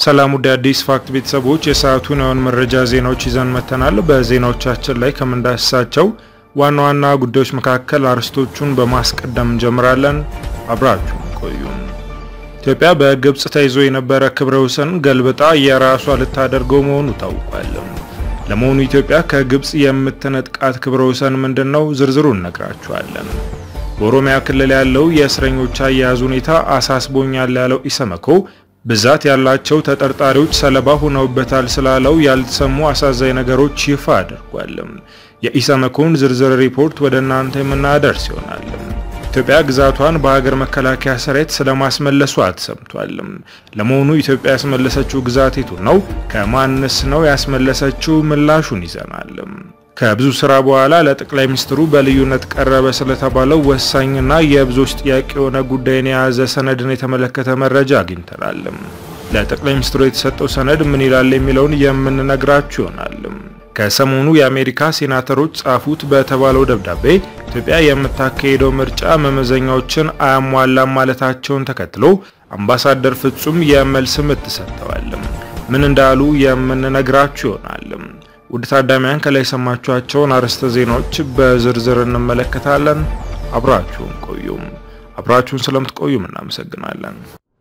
ሰላም ወደ አዲስ ፋክት ቤተሰቦች የሰዓቱን መረጃ ዜናዎች ይዘን መተናል። በዜናዎቻችን ላይ ከመንዳሳቸው ዋና ዋና ጉዳዮች መካከል አርስቶቹን በማስቀደም እንጀምራለን። አብራችሁ ቆዩ። ኢትዮጵያ በግብጽ ተይዞ የነበረ ክብረ ወሰን ገልብጣ የራሷ ልታደርገው መሆኑ ታውቋል። ለመሆኑ ኢትዮጵያ ከግብጽ የምትነጥቃት ክብረ ወሰን ምንድነው? ዝርዝሩን ነግራችኋለን። በኦሮሚያ ክልል ያለው የእስረኞች አያያዝ ሁኔታ አሳስቦኛል ያለው ኢሰመኮ ብዛት ያላቸው ተጠርጣሪዎች ሰለባ ሆነውበታል ስላለው ያልተሰሙ አሳዛኝ ነገሮች ይፋ አድርጓል። የኢሰመኮን ዝርዝር ሪፖርት ወደ እናንተ የምናደርስ ይሆናል። ኢትዮጵያ ግዛቷን በሀገር መከላከያ ሰራዊት ስለማስመለሷ ተሰምቷል። ለመሆኑ ኢትዮጵያ ያስመለሰችው ግዛት የቱ ነው? ከማንስ ነው ያስመለሰችው? ምላሹን ይዘናል። ከብዙ ስራ በኋላ ለጠቅላይ ሚኒስትሩ በልዩነት ቀረበ ስለተባለው ወሳኝና የብዙዎች ጥያቄ የሆነ ጉዳይን የያዘ ሰነድን የተመለከተ መረጃ አግኝተናል። ለጠቅላይ ሚኒስትሩ የተሰጠው ሰነድ ምን ይላል የሚለውን የምንነግራችሁ ይሆናል። ከሰሞኑ የአሜሪካ ሴናተሮች ጻፉት በተባለው ደብዳቤ ኢትዮጵያ የምታካሄደው ምርጫ መመዘኛዎችን አያሟላም ማለታቸውን ተከትሎ አምባሳደር ፍጹም የመልስ ምት ሰጥተዋል። ምን እንዳሉ የምንነግራችሁ ይሆናል። ውድ ታዳሚያን ከላይ ሰማችኋቸውን አርዕስተ ዜናዎች በዝርዝር እንመለከታለን። አብራችሁን ቆዩ። አብራችሁን ስለምትቆዩ እናመሰግናለን።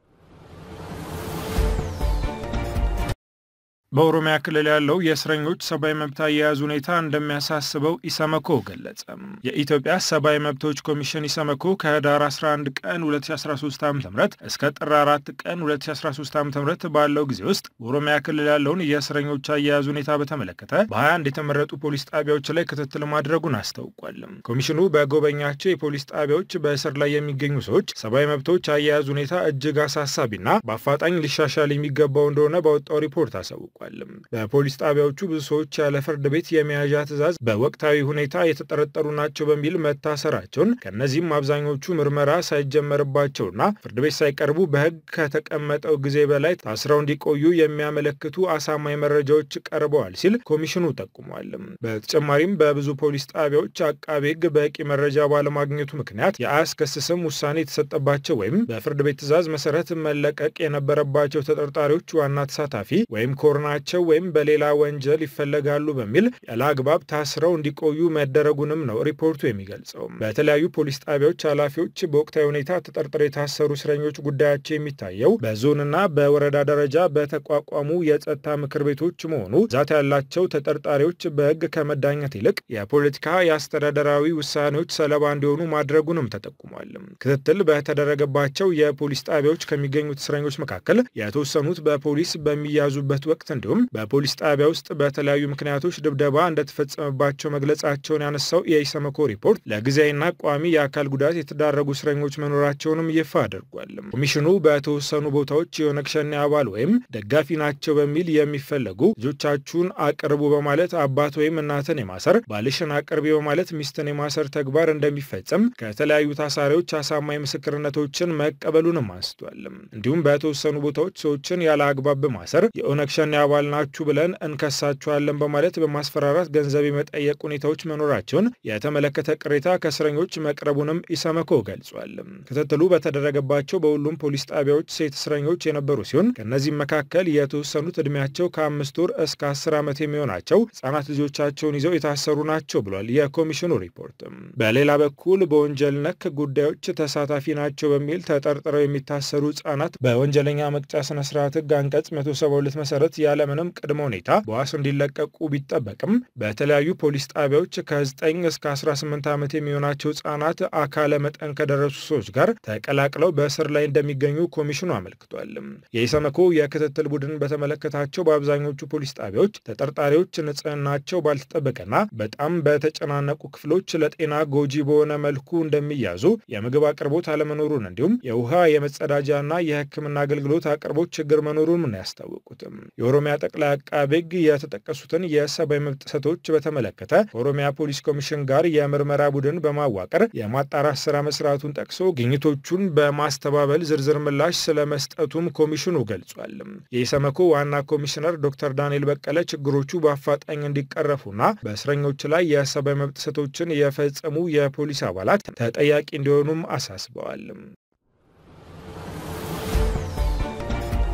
በኦሮሚያ ክልል ያለው የእስረኞች ሰብአዊ መብት አያያዝ ሁኔታ እንደሚያሳስበው ኢሰመኮ ገለጸ። የኢትዮጵያ ሰብአዊ መብቶች ኮሚሽን ኢሰመኮ ከህዳር 11 ቀን 2013 ዓ.ም እስከ ጥር 4 ቀን 2013 ዓ.ም ባለው ጊዜ ውስጥ በኦሮሚያ ክልል ያለውን የእስረኞች አያያዝ ሁኔታ በተመለከተ በ21 የተመረጡ ፖሊስ ጣቢያዎች ላይ ክትትል ማድረጉን አስታውቋል። ኮሚሽኑ በጎበኛቸው የፖሊስ ጣቢያዎች በእስር ላይ የሚገኙ ሰዎች ሰብአዊ መብቶች አያያዝ ሁኔታ እጅግ አሳሳቢና በአፋጣኝ ሊሻሻል የሚገባው እንደሆነ ባወጣው ሪፖርት አሳውቋል። በፖሊስ ጣቢያዎቹ ብዙ ሰዎች ያለ ፍርድ ቤት የመያዣ ትዕዛዝ በወቅታዊ ሁኔታ የተጠረጠሩ ናቸው በሚል መታሰራቸውን ከነዚህም አብዛኞቹ ምርመራ ሳይጀመርባቸውና ፍርድ ቤት ሳይቀርቡ በህግ ከተቀመጠው ጊዜ በላይ ታስረው እንዲቆዩ የሚያመለክቱ አሳማኝ መረጃዎች ቀርበዋል ሲል ኮሚሽኑ ጠቁሟል። በተጨማሪም በብዙ ፖሊስ ጣቢያዎች አቃቤ ህግ በቂ መረጃ ባለማግኘቱ ምክንያት የአያስከስስም ውሳኔ የተሰጠባቸው ወይም በፍርድ ቤት ትዕዛዝ መሰረት መለቀቅ የነበረባቸው ተጠርጣሪዎች ዋና ተሳታፊ ወይም ኮርና ወይም በሌላ ወንጀል ይፈለጋሉ በሚል ያለአግባብ ታስረው እንዲቆዩ መደረጉንም ነው ሪፖርቱ የሚገልጸው። በተለያዩ ፖሊስ ጣቢያዎች ኃላፊዎች በወቅታዊ ሁኔታ ተጠርጥረው የታሰሩ እስረኞች ጉዳያቸው የሚታየው በዞንና በወረዳ ደረጃ በተቋቋሙ የጸጥታ ምክር ቤቶች መሆኑ ዛት ያላቸው ተጠርጣሪዎች በህግ ከመዳኘት ይልቅ የፖለቲካ የአስተዳደራዊ ውሳኔዎች ሰለባ እንዲሆኑ ማድረጉንም ተጠቁሟል። ክትትል በተደረገባቸው የፖሊስ ጣቢያዎች ከሚገኙት እስረኞች መካከል የተወሰኑት በፖሊስ በሚያዙበት ወቅት እንዲሁም በፖሊስ ጣቢያ ውስጥ በተለያዩ ምክንያቶች ድብደባ እንደተፈጸመባቸው መግለጻቸውን ያነሳው የኢሰመኮ ሪፖርት ለጊዜያዊና ቋሚ የአካል ጉዳት የተዳረጉ እስረኞች መኖራቸውንም ይፋ አድርጓል። ኮሚሽኑ በተወሰኑ ቦታዎች የኦነግ ሸኔ አባል ወይም ደጋፊ ናቸው በሚል የሚፈለጉ ልጆቻችሁን አቅርቡ በማለት አባት ወይም እናትን የማሰር ባልሽን አቅርቢ በማለት ሚስትን የማሰር ተግባር እንደሚፈጸም ከተለያዩ ታሳሪዎች አሳማኝ ምስክርነቶችን መቀበሉንም አንስቷል። እንዲሁም በተወሰኑ ቦታዎች ሰዎችን ያለ አግባብ በማሰር የኦነግ ሸኔ አባል ናችሁ ብለን እንከሳቸዋለን በማለት በማስፈራራት ገንዘብ የመጠየቅ ሁኔታዎች መኖራቸውን የተመለከተ ቅሬታ ከእስረኞች መቅረቡንም ኢሰመኮ ገልጿል። ክትትሉ በተደረገባቸው በሁሉም ፖሊስ ጣቢያዎች ሴት እስረኞች የነበሩ ሲሆን ከነዚህም መካከል የተወሰኑት እድሜያቸው ከ5 ወር እስከ 10 ዓመት የሚሆናቸው ህጻናት ልጆቻቸውን ይዘው የታሰሩ ናቸው ብሏል የኮሚሽኑ ሪፖርት። በሌላ በኩል በወንጀል ነክ ጉዳዮች ተሳታፊ ናቸው በሚል ተጠርጥረው የሚታሰሩ ህጻናት በወንጀለኛ መቅጫ ስነ ስርዓት ህግ አንቀጽ 172 መሰረት ያለምንም ቅድመ ሁኔታ በዋስ እንዲለቀቁ ቢጠበቅም በተለያዩ ፖሊስ ጣቢያዎች ከ9 እስከ 18 ዓመት የሚሆናቸው ህጻናት አካለ መጠን ከደረሱ ሰዎች ጋር ተቀላቅለው በእስር ላይ እንደሚገኙ ኮሚሽኑ አመልክቷል። የኢሰመኮ የክትትል ቡድን በተመለከታቸው በአብዛኞቹ ፖሊስ ጣቢያዎች ተጠርጣሪዎች ንጽህናቸው ባልተጠበቀና በጣም በተጨናነቁ ክፍሎች ለጤና ጎጂ በሆነ መልኩ እንደሚያዙ የምግብ አቅርቦት አለመኖሩን እንዲሁም የውሃ የመጸዳጃና የህክምና አገልግሎት አቅርቦት ችግር መኖሩን ነው ያስታወቁት። የኦሮሚያ ጠቅላይ አቃቤ ህግ የተጠቀሱትን የሰብአዊ መብት ጥሰቶች በተመለከተ ከኦሮሚያ ፖሊስ ኮሚሽን ጋር የምርመራ ቡድን በማዋቀር የማጣራት ስራ መስራቱን ጠቅሶ ግኝቶቹን በማስተባበል ዝርዝር ምላሽ ስለመስጠቱም ኮሚሽኑ ገልጿል። የኢሰመኮ ዋና ኮሚሽነር ዶክተር ዳንኤል በቀለ ችግሮቹ በአፋጣኝ እንዲቀረፉና በእስረኞች ላይ የሰብአዊ መብት ጥሰቶችን የፈጸሙ የፖሊስ አባላት ተጠያቂ እንዲሆኑም አሳስበዋል።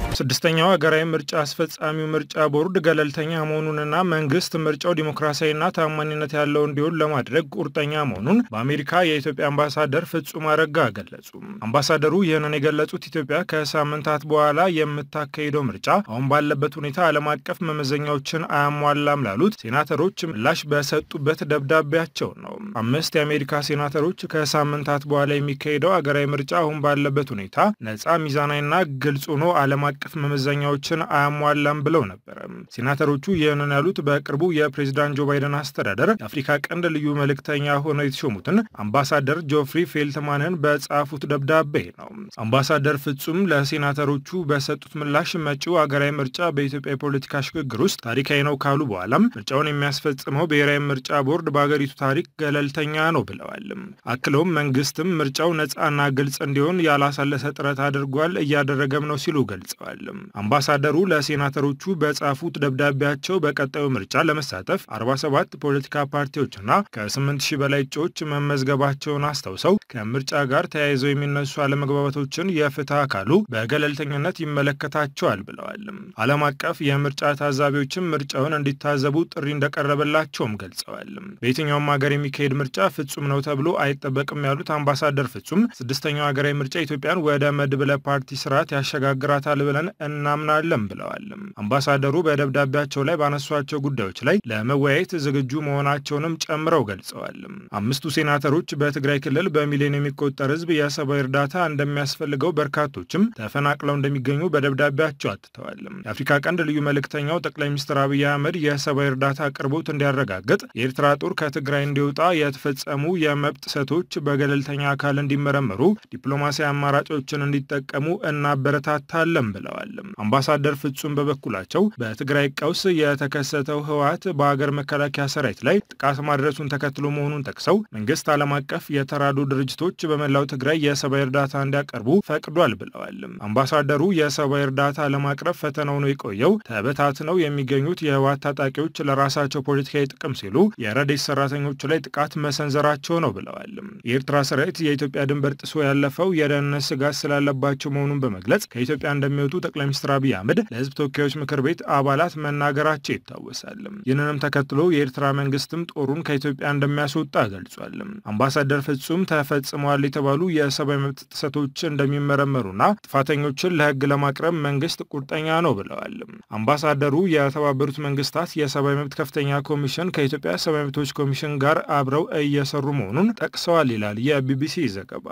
ስድስተኛው ሀገራዊ ምርጫ አስፈጻሚው ምርጫ ቦርድ ገለልተኛ መሆኑንና መንግስት ምርጫው ዲሞክራሲያዊና ታማኝነት ያለው እንዲሆን ለማድረግ ቁርጠኛ መሆኑን በአሜሪካ የኢትዮጵያ አምባሳደር ፍጹም አረጋ ገለጹ። አምባሳደሩ ይህንን የገለጹት ኢትዮጵያ ከሳምንታት በኋላ የምታካሂደው ምርጫ አሁን ባለበት ሁኔታ ዓለም አቀፍ መመዘኛዎችን አያሟላም ላሉት ሴናተሮች ምላሽ በሰጡበት ደብዳቤያቸው ነው። 5 የአሜሪካ ሴናተሮች ከሳምንታት በኋላ የሚካሄደው ሀገራዊ ምርጫ አሁን ባለበት ሁኔታ ነፃ ሚዛናዊና ግልጽ ሆኖ ዓለም አቀፍ መመዘኛዎችን አያሟላም ብለው ነበር። ሴናተሮቹ ይህንን ያሉት በቅርቡ የፕሬዝዳንት ጆ ባይደን አስተዳደር የአፍሪካ ቀንድ ልዩ መልእክተኛ ሆነው የተሾሙትን አምባሳደር ጆፍሪ ፌልትማንን በጻፉት ደብዳቤ ነው። አምባሳደር ፍጹም ለሴናተሮቹ በሰጡት ምላሽ መጪው ሀገራዊ ምርጫ በኢትዮጵያ የፖለቲካ ሽግግር ውስጥ ታሪካዊ ነው ካሉ በኋላም ምርጫውን የሚያስፈጽመው ብሔራዊ ምርጫ ቦርድ በሀገሪቱ ታሪክ ገለልተኛ ነው ብለዋል። አክለውም መንግስትም ምርጫው ነፃና ግልጽ እንዲሆን ያላሳለሰ ጥረት አድርጓል እያደረገም ነው ሲሉ ገልጸዋል። አምባሳደሩ ለሴናተሮቹ በጻፉት ደብዳቤያቸው በቀጣዩ ምርጫ ለመሳተፍ 47 ፖለቲካ ፓርቲዎችና ከ8000 በላይ እጩዎች መመዝገባቸውን አስታውሰው ከምርጫ ጋር ተያይዘው የሚነሱ አለመግባባቶችን የፍትህ አካሉ በገለልተኝነት ይመለከታቸዋል ብለዋል። ዓለም አቀፍ የምርጫ ታዛቢዎችም ምርጫውን እንዲታዘቡ ጥሪ እንደቀረበላቸውም ገልጸዋል። በየትኛውም ሀገር የሚካሄድ ምርጫ ፍጹም ነው ተብሎ አይጠበቅም ያሉት አምባሳደር ፍጹም ስድስተኛው ሀገራዊ ምርጫ ኢትዮጵያን ወደ መድብለ ፓርቲ ስርዓት ያሸጋግራታል ብለን እናምናለን ብለዋል። አምባሳደሩ በደብዳቤያቸው ላይ ባነሷቸው ጉዳዮች ላይ ለመወያየት ዝግጁ መሆናቸውንም ጨምረው ገልጸዋል። 5ቱ ሴናተሮች በትግራይ ክልል በሚሊዮን የሚቆጠር ህዝብ የሰብአዊ እርዳታ እንደሚያስፈልገው በርካቶችም ተፈናቅለው እንደሚገኙ በደብዳቤያቸው አትተዋል። የአፍሪካ ቀንድ ልዩ መልእክተኛው ጠቅላይ ሚኒስትር አብይ አህመድ የሰብአዊ እርዳታ አቅርቦት እንዲያረጋግጥ የኤርትራ ጦር ከትግራይ እንዲወጣ የተፈጸሙ የመብት ጥሰቶች በገለልተኛ አካል እንዲመረመሩ ዲፕሎማሲያዊ አማራጮችን እንዲጠቀሙ እናበረታታለን ብለዋል። አምባሳደር ፍጹም በበኩላቸው በትግራይ ቀውስ የተከሰተው ህወሓት በሀገር መከላከያ ሰራዊት ላይ ጥቃት ማድረሱን ተከትሎ መሆኑን ጠቅሰው መንግስት ዓለም አቀፍ የተራድኦ ድርጅቶች በመላው ትግራይ የሰብአዊ እርዳታ እንዲያቀርቡ ፈቅዷል ብለዋል። አምባሳደሩ የሰብአዊ እርዳታ ለማቅረብ ፈተና ሆኖ የቆየው ተበታትነው የሚገኙት የህወሓት ታጣቂዎች ለራሳቸው ፖለቲካዊ ጥቅም ሲሉ የረድኤት ሰራተኞች ላይ ጥቃት መሰንዘራቸው ነው ብለዋል። የኤርትራ ሰራዊት የኢትዮጵያ ድንበር ጥሶ ያለፈው የደህንነት ስጋት ስላለባቸው መሆኑን በመግለጽ ከኢትዮጵያ እንደሚወጡ ጠቅላይ ሚኒስትር አብይ አህመድ ለህዝብ ተወካዮች ምክር ቤት አባላት መናገራቸው ይታወሳል። ይህንንም ተከትሎ የኤርትራ መንግስትም ጦሩን ከኢትዮጵያ እንደሚያስወጣ ገልጿል። አምባሳደር ፍጹም ተፈጽመዋል የተባሉ የሰብአዊ መብት ጥሰቶች እንደሚመረመሩና ጥፋተኞችን ለህግ ለማቅረብ መንግስት ቁርጠኛ ነው ብለዋል። አምባሳደሩ የተባበሩት መንግስታት የሰብአዊ መብት ከፍተኛ ኮሚሽን ከኢትዮጵያ ሰብአዊ መብቶች ኮሚሽን ጋር አብረው እየሰሩ መሆኑን ጠቅሰዋል ይላል የቢቢሲ ዘገባ።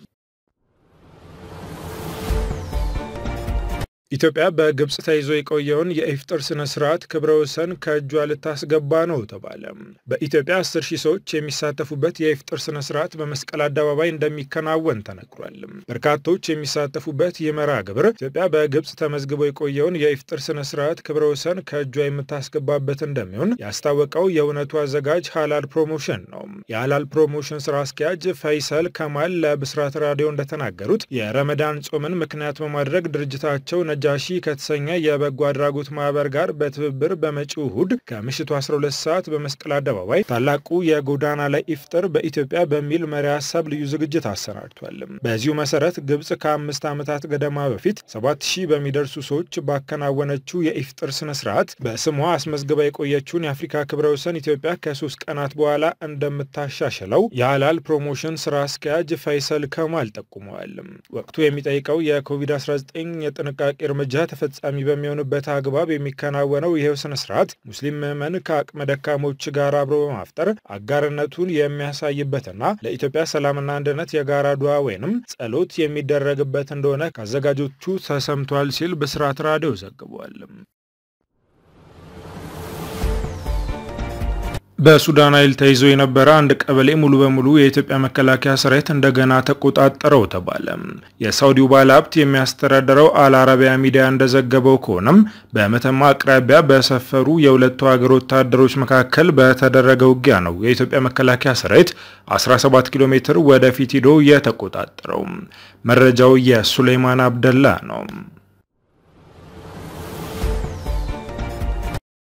ኢትዮጵያ በግብጽ ተይዞ የቆየውን የኢፍጣር ስነ ስርዓት ክብረ ወሰን ከእጇ ልታስገባ ነው ተባለ። በኢትዮጵያ 10,000 ሰዎች የሚሳተፉበት የኢፍጣር ስነ ስርዓት በመስቀል አደባባይ እንደሚከናወን ተነግሯል። በርካቶች የሚሳተፉበት የመርሃ ግብር ኢትዮጵያ በግብጽ ተመዝግቦ የቆየውን የኢፍጣር ስነ ስርዓት ክብረ ወሰን ከእጇ የምታስገባበት እንደሚሆን ያስታወቀው የእውነቱ አዘጋጅ ሀላል ፕሮሞሽን ነው። የሀላል ፕሮሞሽን ስራ አስኪያጅ ፈይሰል ከማል ለብስራት ራዲዮ እንደተናገሩት የረመዳን ጾምን ምክንያት በማድረግ ድርጅታቸው ነጃሺ ከተሰኘ የበጎ አድራጎት ማህበር ጋር በትብብር በመጪው እሁድ ከምሽቱ 12 ሰዓት በመስቀል አደባባይ ታላቁ የጎዳና ላይ ኢፍጣር በኢትዮጵያ በሚል መሪ ሐሳብ ልዩ ዝግጅት አሰናድቷል። በዚሁ መሰረት ግብጽ ከ5 ዓመታት ገደማ በፊት 7000 በሚደርሱ ሰዎች ባከናወነችው የኢፍጣር ስነ ስርዓት በስሟ አስመዝግባ የቆየችውን የአፍሪካ ክብረ ወሰን ኢትዮጵያ ከ3 ቀናት በኋላ እንደምታሻሽለው የሀላል ፕሮሞሽን ስራ አስኪያጅ ፈይሰል ከማል ጠቁመዋል። ወቅቱ የሚጠይቀው የኮቪድ-19 የጥንቃቄ እርምጃ ተፈጻሚ በሚሆንበት አግባብ የሚከናወነው ይሄው ስነ ስርዓት ሙስሊም ምዕመን ከአቅመ ደካሞች ጋር አብሮ በማፍጠር አጋርነቱን የሚያሳይበትና ለኢትዮጵያ ሰላምና አንድነት የጋራ ዱዓ ወይንም ጸሎት የሚደረግበት እንደሆነ ከአዘጋጆቹ ተሰምቷል ሲል ብስራት ራዲዮ ዘግቧል። በሱዳን ኃይል ተይዞ የነበረ አንድ ቀበሌ ሙሉ በሙሉ የኢትዮጵያ መከላከያ ሰራዊት እንደገና ተቆጣጠረው ተባለ። የሳውዲው ባለሀብት የሚያስተዳድረው አልአረቢያ ሚዲያ እንደዘገበው ከሆነም በመተማ አቅራቢያ በሰፈሩ የሁለቱ ሀገር ወታደሮች መካከል በተደረገ ውጊያ ነው የኢትዮጵያ መከላከያ ሰራዊት 17 ኪሎ ሜትር ወደፊት ሄዶ የተቆጣጠረው። መረጃው የሱሌማን አብደላ ነው።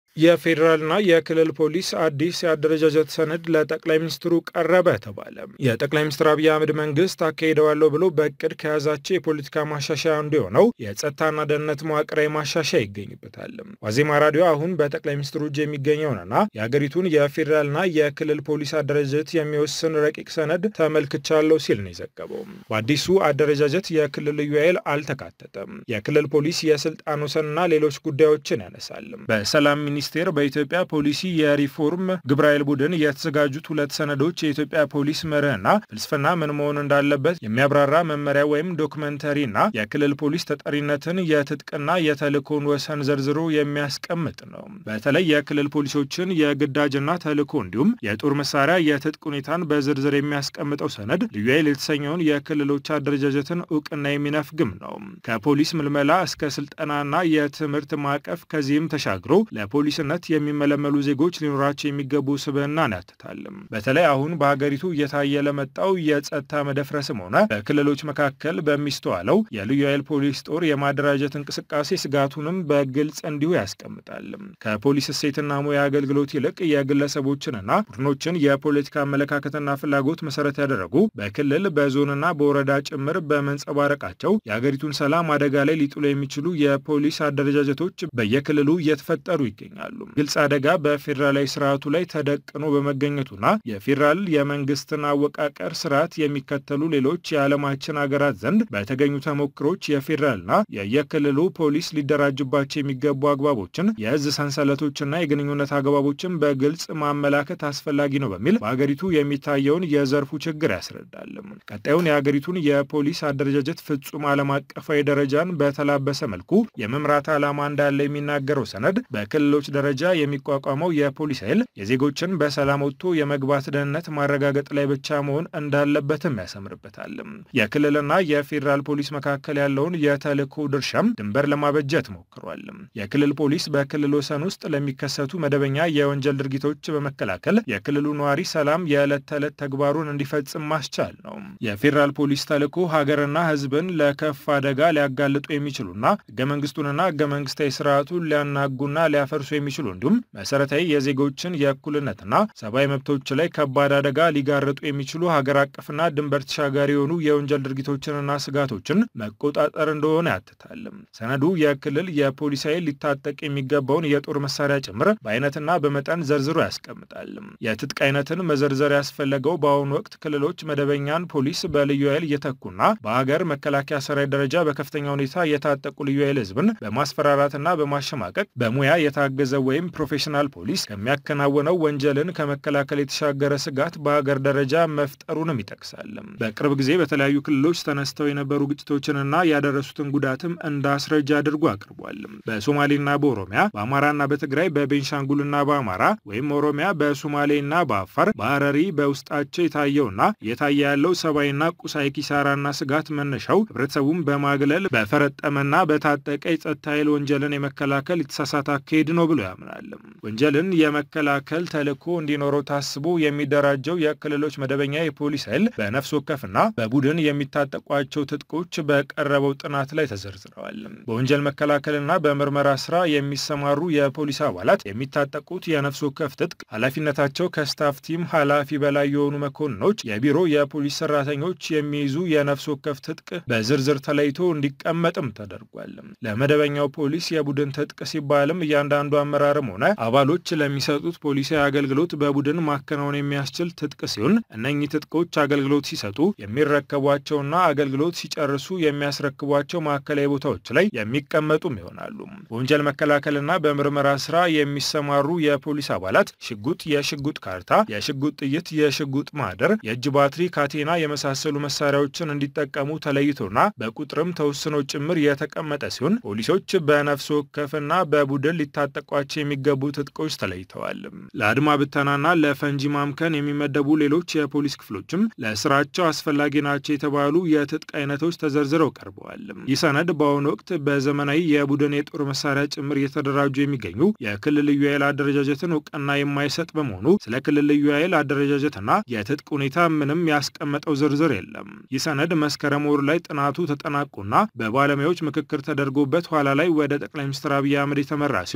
የፌዴራልና የክልል ፖሊስ አዲስ የአደረጃጀት ሰነድ ለጠቅላይ ሚኒስትሩ ቀረበ ተባለ። የጠቅላይ ሚኒስትር አብይ አህመድ መንግስት አካሄደዋለሁ ብሎ በእቅድ ከያዛቸው የፖለቲካ ማሻሻያ እንዲሆነው የጸጥታና ደህንነት መዋቅራዊ ማሻሻያ ይገኝበታል። ዋዜማ ራዲዮ አሁን በጠቅላይ ሚኒስትሩ እጅ የሚገኘውንና የሀገሪቱን የፌዴራልና የክልል ፖሊስ አደረጃጀት የሚወስን ረቂቅ ሰነድ ተመልክቻለሁ ሲል ነው የዘገበው። በአዲሱ አደረጃጀት የክልል ልዩ ኃይል አልተካተተም። የክልል ፖሊስ የስልጣን ወሰንና ሌሎች ጉዳዮችን ያነሳል። በሰላም ሚኒስቴር በኢትዮጵያ ፖሊሲ የሪፎርም ግብረ ኃይል ቡድን የተዘጋጁት ሁለት ሰነዶች የኢትዮጵያ ፖሊስ መርህና ፍልስፍና ምን መሆን እንዳለበት የሚያብራራ መመሪያ ወይም ዶክመንተሪና የክልል ፖሊስ ተጠሪነትን የትጥቅና የተልእኮን ወሰን ዘርዝሮ የሚያስቀምጥ ነው። በተለይ የክልል ፖሊሶችን የግዳጅና ተልእኮ እንዲሁም የጦር መሳሪያ የትጥቅ ሁኔታን በዝርዝር የሚያስቀምጠው ሰነድ ልዩ ኃይል የተሰኘውን የክልሎች አደረጃጀትን እውቅና የሚነፍግም ነው። ከፖሊስ ምልመላ እስከ ስልጠናና የትምህርት ማዕቀፍ ከዚህም ተሻግሮ ለፖሊስነት የሚመለመሉ ዜጎች ሊኖራቸው የሚገቡ ስብዕናን ያትታል። በተለይ አሁን በሀገሪቱ እየታየ ለመጣው የጸጥታ መደፍረስም ሆነ በክልሎች መካከል በሚስተዋለው የልዩ ኃይል ፖሊስ ጦር የማደራጀት እንቅስቃሴ ስጋቱንም በግልጽ እንዲሁ ያስቀምጣል። ከፖሊስ እሴትና ሙያ አገልግሎት ይልቅ የግለሰቦችንና ቡድኖችን የፖለቲካ አመለካከትና ፍላጎት መሰረት ያደረጉ በክልል በዞንና በወረዳ ጭምር በመንጸባረቃቸው የሀገሪቱን ሰላም አደጋ ላይ ሊጥሉ የሚችሉ የፖሊስ አደረጃጀቶች በየክልሉ እየተፈጠሩ ይገኛሉ። ግልጽ አደጋ በፌዴራላዊ ስርዓቱ ላይ ተደቅኖ በመገኘቱና የፌዴራል የመንግስትን አወቃቀር ስርዓት የሚከተሉ ሌሎች የዓለማችን ሀገራት ዘንድ በተገኙ ተሞክሮች የፌዴራልና የየክልሉ ፖሊስ ሊደራጅባቸው የሚገቡ አግባቦችን፣ የእዝ ሰንሰለቶችና የግንኙነት አግባቦችን በግልጽ ማመላከት አስፈላጊ ነው በሚል በሀገሪቱ የሚታየውን የዘርፉ ችግር ያስረዳል። ቀጣዩን የሀገሪቱን የፖሊስ አደረጃጀት ፍጹም ዓለም አቀፋዊ ደረጃን በተላበሰ መልኩ የመምራት ዓላማ እንዳለ የሚናገረው ሰነድ በክልሎች ደረጃ የሚቋቋመው የፖሊስ ኃይል የዜጎችን በሰላም ወጥቶ የመግባት ደህንነት ማረጋገጥ ላይ ብቻ መሆን እንዳለበትም ያሰምርበታል። የክልልና የፌዴራል ፖሊስ መካከል ያለውን የተልእኮ ድርሻም ድንበር ለማበጀት ሞክሯል። የክልል ፖሊስ በክልል ወሰን ውስጥ ለሚከሰቱ መደበኛ የወንጀል ድርጊቶች በመከላከል የክልሉ ነዋሪ ሰላም የዕለት ተዕለት ተግባሩን እንዲፈጽም ማስቻል ነው። የፌዴራል ፖሊስ ተልእኮ ሀገርና ሕዝብን ለከፍ አደጋ ሊያጋልጡ የሚችሉና ህገ መንግስቱንና ህገ መንግስታዊ ስርዓቱን ሊያናጉና ሊያፈርሱ የሚችሉ እንዲሁም መሰረታዊ የዜጎችን የእኩልነትና ሰብአዊ መብቶች ላይ ከባድ አደጋ ሊጋርጡ የሚችሉ ሀገር አቀፍና ድንበር ተሻጋሪ የሆኑ የወንጀል ድርጊቶችንና ስጋቶችን መቆጣጠር እንደሆነ ያትታል። ሰነዱ የክልል የፖሊስ ኃይል ሊታጠቅ የሚገባውን የጦር መሳሪያ ጭምር በአይነትና በመጠን ዘርዝሮ ያስቀምጣል። የትጥቅ አይነትን መዘርዘር ያስፈለገው በአሁኑ ወቅት ክልሎች መደበኛን ፖሊስ በልዩ ኃይል እየተኩና በሀገር መከላከያ ሰራዊት ደረጃ በከፍተኛ ሁኔታ የታጠቁ ልዩ ኃይል ህዝብን በማስፈራራትና በማሸማቀቅ በሙያ የታገዘ ወይም ፕሮፌሽናል ፖሊስ ከሚያከናውነው ወንጀልን ከመከላከል የተሻገረ ስጋት በሀገር ደረጃ መፍጠሩንም ይጠቅሳል። በቅርብ ጊዜ በተለያዩ ክልሎች ተነስተው የነበሩ ግጭቶችንና ያደረሱትን ጉዳትም እንዳስረጃ አድርጎ አቅርቧል። በሶማሌና በኦሮሚያ፣ በአማራና በትግራይ፣ በቤንሻንጉልና በአማራ ወይም ኦሮሚያ በሶማሌና በአፋር፣ በሐረሪ በውስጣቸው የታየውና እየታየ ያለው ሰብአዊና ቁሳዊ ኪሳራና ስጋት መነሻው ህብረተሰቡን በማግለል በፈረጠመና በታጠቀ የጸጥታ ኃይል ወንጀልን የመከላከል የተሳሳተ አካሄድ ነው ብሎ ያምናል። ወንጀልን የመከላከል ተልእኮ እንዲኖረው ታስቦ የሚደራጀው የክልሎች መደበኛ የፖሊስ ኃይል በነፍስ ወከፍና በቡድን የሚታጠቋቸው ትጥቆች በቀረበው ጥናት ላይ ተዘርዝረዋል። በወንጀል መከላከልና በምርመራ ስራ የሚሰማሩ የፖሊስ አባላት የሚታጠቁት የነፍስ ወከፍ ትጥቅ ኃላፊነታቸው ከስታፍ ቲም ኃላፊ በላይ የሆኑ መኮንኖች፣ የቢሮ የፖሊስ ሰራተኞች የሚይዙ የነፍስ ወከፍ ትጥቅ በዝርዝር ተለይቶ እንዲቀመጥም ተደርጓል። ለመደበኛው ፖሊስ የቡድን ትጥቅ ሲባልም እያንዳንዱ አመራርም ሆነ አባሎች ለሚሰጡት ፖሊሳዊ አገልግሎት በቡድን ማከናወን የሚያስችል ትጥቅ ሲሆን እነኚህ ትጥቆች አገልግሎት ሲሰጡ የሚረከቧቸውና አገልግሎት ሲጨርሱ የሚያስረክቧቸው ማዕከላዊ ቦታዎች ላይ የሚቀመጡም ይሆናሉ። በወንጀል መከላከልና በምርመራ ስራ የሚሰማሩ የፖሊስ አባላት ሽጉጥ፣ የሽጉጥ ካርታ፣ የሽጉጥ ጥይት፣ የሽጉጥ ማህደር፣ የእጅ ባትሪ፣ ካቴና የመሳሰሉ መሳሪያዎችን እንዲጠቀሙ ተለይቶና በቁጥርም ተወስኖ ጭምር የተቀመጠ ሲሆን ፖሊሶች በነፍስ ወከፍና በቡድን ሊታጠቋቸው የሚገቡ ትጥቆች ተለይተዋል። ለአድማ ብተናና ለፈንጂ ማምከን የሚመደቡ ሌሎች የፖሊስ ክፍሎችም ለስራቸው አስፈላጊ ናቸው የተባሉ የትጥቅ አይነቶች ተዘርዝረው ቀርበዋል። ይህ ሰነድ በአሁኑ ወቅት በዘመናዊ የቡድን የጦር መሳሪያ ጭምር እየተደራጁ የሚገኙ የክልል ልዩ ኃይል አደረጃጀትን እውቅና የማይሰጥ በመሆኑ ስለ ክልል ልዩ ኃይል አደረጃጀትና የትጥቅ ሁኔታ ምንም ያስቀመጠው ዝርዝር የለም። ይህ ሰነድ መስከረም ወር ላይ ጥናቱ ተጠናቆና በባለሙያዎች ምክክር ተደርጎበት ኋላ ላይ ወደ ጠቅላይ ሚኒስትር አብይ አህመድ የተመራ ሲሆን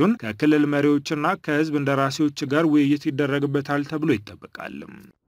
ከክልል መሪዎችና ከህዝብ እንደራሴዎች ጋር ውይይት ይደረግበታል ተብሎ ይጠበቃል።